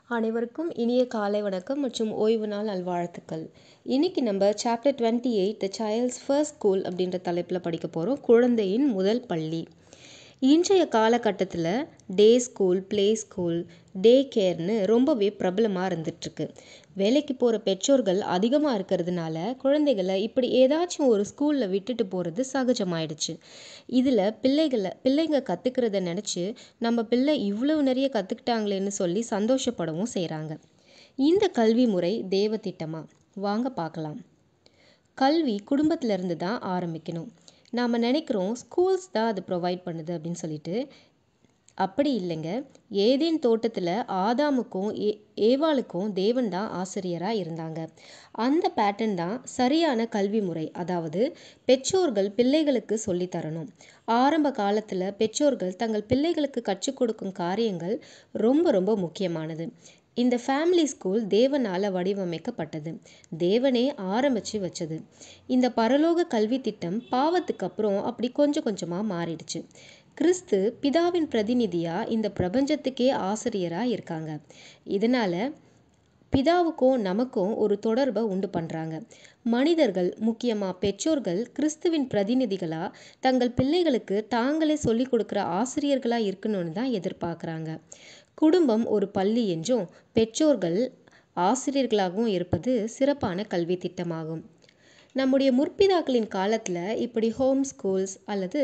அனைவருக்கும் இனிய காலை வணக்கம் மற்றும் ஓய்வு நாள் நல்வாழ்த்துக்கள். இன்னைக்கு நம்ம chapter 28 the child's first school அப்படின்ற தலைப்பில் படிக்க போகிறோம். குழந்தையின் முதல் பள்ளி. இன்றைய காலகட்டத்தில் day school, play school, day கேர்னு ரொம்பவே பிரபலமாக இருந்துகிட்ருக்கு. வேலைக்கு போகிற பெற்றோர்கள் அதிகமாக இருக்கிறதுனால குழந்தைகளை இப்படி ஏதாச்சும் ஒரு ஸ்கூலில் விட்டுட்டு போகிறது சகஜமாயிடுச்சு. இதில் பிள்ளைங்க கற்றுக்கிறத நினச்சி நம்ம பிள்ளை இவ்வளவு நிறைய கற்றுக்கிட்டாங்களேன்னு சொல்லி சந்தோஷப்படவும் செய்கிறாங்க. இந்த கல்வி முறை தேவ திட்டமா? வாங்க பார்க்கலாம். கல்வி குடும்பத்திலேருந்து தான் ஆரம்பிக்கணும். நாம் நினைக்கிறோம் ஸ்கூல்ஸ் தான் அது ப்ரொவைட் பண்ணுது அப்படின்னு சொல்லிட்டு. அப்படி இல்லைங்க. ஏதேன் தோட்டத்தில் ஆதாமுக்கும் ஏவாளுக்கும் தேவன் தான் ஆசிரியராக இருந்தாங்க. அந்த பேட்டர்ன் தான் சரியான கல்வி முறை. அதாவது பெற்றோர்கள் பிள்ளைகளுக்கு சொல்லித்தரணும். ஆரம்ப காலத்தில் பெற்றோர்கள் தங்கள் பிள்ளைகளுக்கு கற்றுக் கொடுக்கும் காரியங்கள் ரொம்ப ரொம்ப முக்கியமானது. இந்த ஃபேமிலி ஸ்கூல் தேவனால் வடிவமைக்கப்பட்டது. தேவனே ஆரம்பித்து வச்சது. இந்த பரலோக கல்வி திட்டம் பாவத்துக்கு அப்புறம் அப்படி கொஞ்சம் கொஞ்சமாக மாறிடுச்சு. கிறிஸ்து பிதாவின் பிரதிநிதியாக இந்த பிரபஞ்சத்துக்கே ஆசிரியராக இருக்காங்க. இதனால் பிதாவுக்கும் நமக்கும் ஒரு தொடர்பை உண்டு பண்ணுறாங்க. மனிதர்கள், முக்கியமாக பெற்றோர்கள் கிறிஸ்துவின் பிரதிநிதிகளாக தங்கள் பிள்ளைகளுக்கு தாங்களே சொல்லிக் கொடுக்குற ஆசிரியர்களாக இருக்கணும்னு தான் எதிர்பார்க்குறாங்க. குடும்பம் ஒரு பள்ளி என்றும் பெற்றோர்கள் ஆசிரியர்களாகவும் இருப்பது சிறப்பான கல்வி திட்டமாகும். நம்முடைய முற்பிதாக்களின் காலத்தில் இப்படி ஹோம் ஸ்கூல்ஸ் அல்லது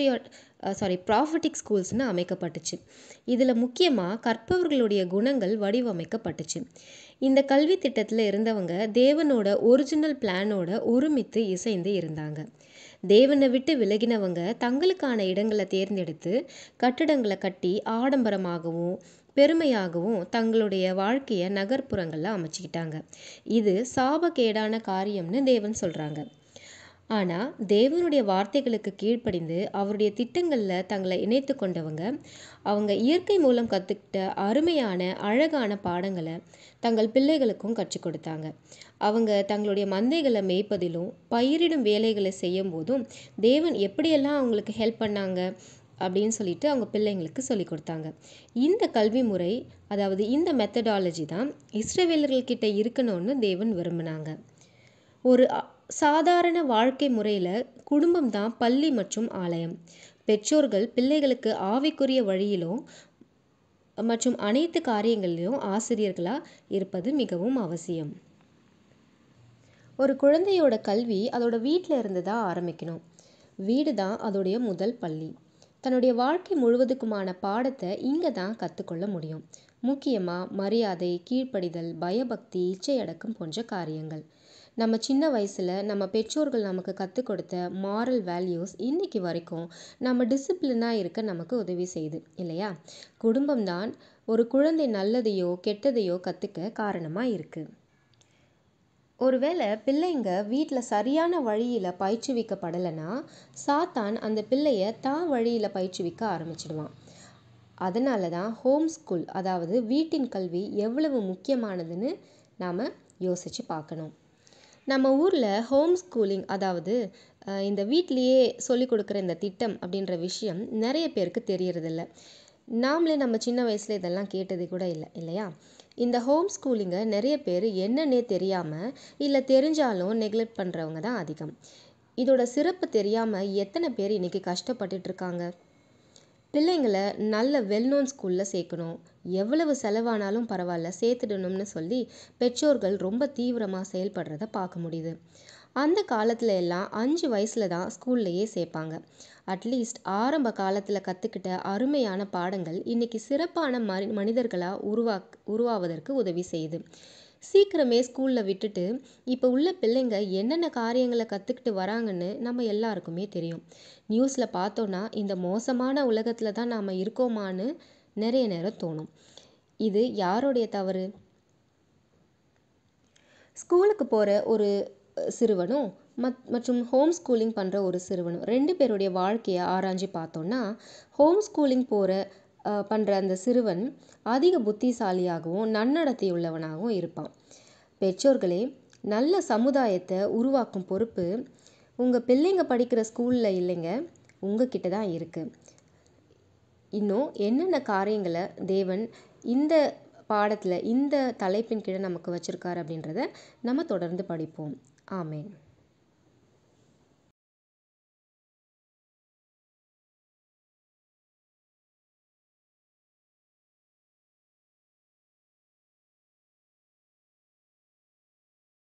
ப்ராஃபட்டிக் ஸ்கூல்ஸ்னு அமைக்கப்பட்டுச்சு. இதில் முக்கியமாக கற்பவர்களுடைய குணங்கள் வடிவமைக்கப்பட்டுச்சு. இந்த கல்வி திட்டத்தில் இருந்தவங்க தேவனோட ஒரிஜினல் பிளானோட ஒருமித்து இசைந்து இருந்தாங்க. தேவனை விட்டு விலகினவங்க தங்களுக்கான இடங்களை தேர்ந்தெடுத்து கட்டிடங்களை கட்டி ஆடம்பரமாகவும் பெருமையாகவும் தங்களுடைய வாழ்க்கையை நகர்ப்புறங்களில் அமைச்சிக்கிட்டாங்க. இது சாபக்கேடான காரியம்னு தேவன் சொல்கிறாங்க. ஆனால் தேவனுடைய வார்த்தைகளுக்கு கீழ்ப்படிந்து அவருடைய திட்டங்களில் தங்களை இணைத்து கொண்டவங்க அவங்க இயற்கை மூலம் கற்றுக்கிட்ட அருமையான அழகான பாடங்களை தங்கள் பிள்ளைகளுக்கும் கற்றுக் கொடுத்தாங்க. அவங்க தங்களுடைய மந்தைகளை மேய்ப்பதிலும் பயிரிடும் வேலைகளை செய்யும் போதும் தேவன் எப்படியெல்லாம் அவங்களுக்கு ஹெல்ப் பண்ணாங்க அப்படின்னு சொல்லிட்டு அவங்க பிள்ளைங்களுக்கு சொல்லி கொடுத்தாங்க. இந்த கல்வி முறை, அதாவது இந்த மெத்தடாலஜி தான் இஸ்ரவேலர்கள்கிட்ட இருக்கணும்னு தேவன் விரும்பினாங்க. ஒரு சாதாரண வாழ்க்கை முறையில் குடும்பம் தான் பள்ளி மற்றும் ஆலயம். பெற்றோர்கள் பிள்ளைகளுக்கு ஆவிக்குரிய வழியிலும் மற்றும் அனைத்து காரியங்களிலும் ஆசிரியர்களாக இருப்பது மிகவும் அவசியம். ஒரு குழந்தையோட கல்வி அதோட வீட்டில் இருந்து தான் ஆரம்பிக்கணும். வீடு தான் அதோடைய முதல் பள்ளி. தன்னுடைய வாழ்க்கை முழுவதுக்குமான பாடத்தை இங்கே தான் கற்றுக்கொள்ள முடியும். முக்கியமாக மரியாதை, கீழ்ப்படிதல், பயபக்தி, இச்சையடக்கம் போன்ற காரியங்கள். நம்ம சின்ன வயசில் நம்ம பெற்றோர்கள் நமக்கு கற்றுக் கொடுத்த மாரல் வேல்யூஸ் இன்னைக்கு வரைக்கும் நம்ம டிசிப்ளினாக இருக்க நமக்கு உதவி செய்யுது இல்லையா? குடும்பம் தான் ஒரு குழந்தை நல்லதையோ கெட்டதையோ கற்றுக்க காரணமாக இருக்குது. ஒருவேளை பிள்ளைங்க வீட்டில் சரியான வழியில் பயிற்றுவிக்கப்படலைன்னா சாத்தான் அந்த பிள்ளைய தான் வழியில் பயிற்றுவிக்க ஆரம்பிச்சிடுவான். அதனால தான் ஹோம் ஸ்கூல், அதாவது வீட்டின் கல்வி எவ்வளவு முக்கியமானதுன்னு நாம் யோசித்து பார்க்கணும். நம்ம ஊரில் ஹோம் ஸ்கூலிங், அதாவது இந்த வீட்லேயே சொல்லிக் கொடுக்குற இந்த திட்டம் அப்படின்ற விஷயம் நிறைய பேருக்கு தெரியறதில்ல. நாமளே நம்ம சின்ன வயசில் இதெல்லாம் கேட்டது கூட இல்லை இல்லையா? இந்த ஹோம் ஸ்கூலிங்கை நிறைய பேர் என்னன்னே தெரியாமல் இல்லை தெரிஞ்சாலும் நெக்லெக்ட் பண்ணுறவங்க தான் அதிகம். இதோட சிறப்பு தெரியாமல் எத்தனை பேர் இன்றைக்கி கஷ்டப்பட்டுட்ருக்காங்க. பிள்ளைங்களை நல்ல வெல்நோன் ஸ்கூலில் சேர்க்கணும், எவ்வளவு செலவானாலும் பரவாயில்ல சேர்த்துடணும்னு சொல்லி பெற்றோர்கள் ரொம்ப தீவிரமாக செயல்படுறத பார்க்க முடியுது. அந்த காலத்தில் எல்லாம் 5 வயசில் தான் ஸ்கூல்லையே சேர்ப்பாங்க. அட்லீஸ்ட் ஆரம்ப காலத்தில் கற்றுக்கிட்ட அருமையான பாடங்கள் இன்றைக்கி சிறப்பான மனிதர்களாக உருவாவதற்கு உதவி செய்யுது. சீக்கிரமே ஸ்கூலில் விட்டுட்டு இப்போ உள்ள பிள்ளைங்க என்னென்ன காரியங்களை கற்றுக்கிட்டு வராங்கன்னு நம்ம எல்லாருக்குமே தெரியும். நியூஸில் பார்த்தோன்னா இந்த மோசமான உலகத்தில் தான் நாம் இருக்கோமான்னு நிறைய நேரம் தோணும். இது யாருடைய தவறு? ஸ்கூலுக்கு போகிற ஒரு சிறுவனும் மற்றும் ஹோம் ஸ்கூலிங் பண்ணுற ஒரு சிறுவனும் 2 பேருடைய வாழ்க்கையை ஆராய்ச்சி பார்த்தோன்னா ஹோம் ஸ்கூலிங் பண்ணுற அந்த சிறுவன் அதிக புத்திசாலியாகவும் நன்னடத்தையுள்ளவனாகவும் இருப்பான். பெற்றோர்களே, நல்ல சமுதாயத்தை உருவாக்கும் பொறுப்பு உங்கள் பிள்ளைங்க படிக்கிற ஸ்கூலில் இல்லைங்க, உங்ககிட்ட தான் இருக்குது. இன்னும் என்னென்ன காரியங்களை தேவன் இந்த பாடத்தில் இந்த தலைப்பின் கீழே நமக்கு வச்சுருக்காரு அப்படின்றத நம்ம தொடர்ந்து படிப்போம். ஆமேன்.